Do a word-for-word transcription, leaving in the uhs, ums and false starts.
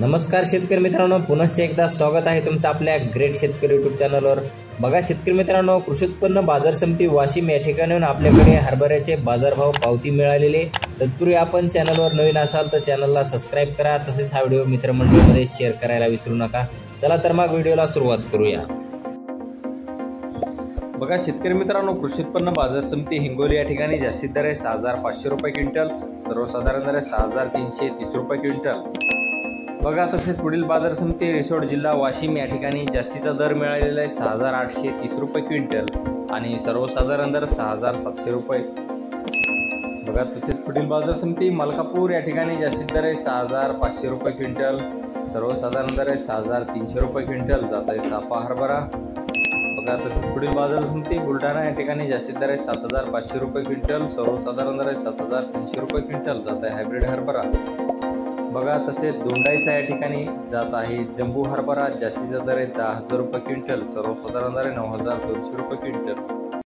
नमस्कार शेतकरी मित्रांनो, पुनश्च एकदा स्वागत आहे तुमचं आपल्या ग्रेट शेतकरी यूट्यूब चॅनलवर। बघा शेतकरी मित्रांनो, कृषी उत्पन्न बाजार समिती वाशिम या ठिकाणी आपल्याकडे हरभऱ्याचे बाजारभाव पावती मिळालेले। तत्पूर्वी आपण चॅनलवर नवीन असाल तर चॅनलला सबस्क्राइब करा, तसेच हा व्हिडिओ मित्रमंडळीमध्ये शेअर करायला विसरू नका। चला तर मग व्हिडिओला सुरुवात करूया। बघा शेतकरी मित्रांनो, कृषी उत्पन्न बाजार समिती हिंगोली या ठिकाणी जास्तीत दर आहे सहा हजार पाचशे रुपये क्विंटल, सर्वसाधारण दर आहे सहा हजार तीनशे तीस रुपये क्विंटल। बघा तसेच पुढील बाजार समिती रिसोड जिल्हा वाशिम या ठिकाणी जास्तीचा दर मिळालेला आहे सहा हजार आठशे तीस रुपये क्विंटल आणि सर्वसाधारण दर सहा हजार सातशे रुपये। बघा तसेच पुढील बाजार समिती मलकापूर या ठिकाणी जास्तीत दर आहे सहा हजार पाचशे रुपये क्विंटल, सर्वसाधारण दर आहे सहा हजार तीनशे रुपये क्विंटल, जात आहे चाफा हरभरा। बघा तसेच पुढील बाजार समिती बुलढाणा या ठिकाणी जास्तीत दर आहे सात हजार पाचशे रुपये क्विंटल, सर्वसाधारण दर आहे सात हजार तीनशे रुपये क्विंटल, जात आहे हायब्रिड हरभरा। बघा तसेच दोंडाईचा या ठिकाणी जात आहे जम्बू हरभरा, जास्तीचा दर आहे दहा हजार रुपये क्विंटल, सर्वसाधारण दर आहे नऊ हजार दोनशे रुपये क्विंटल।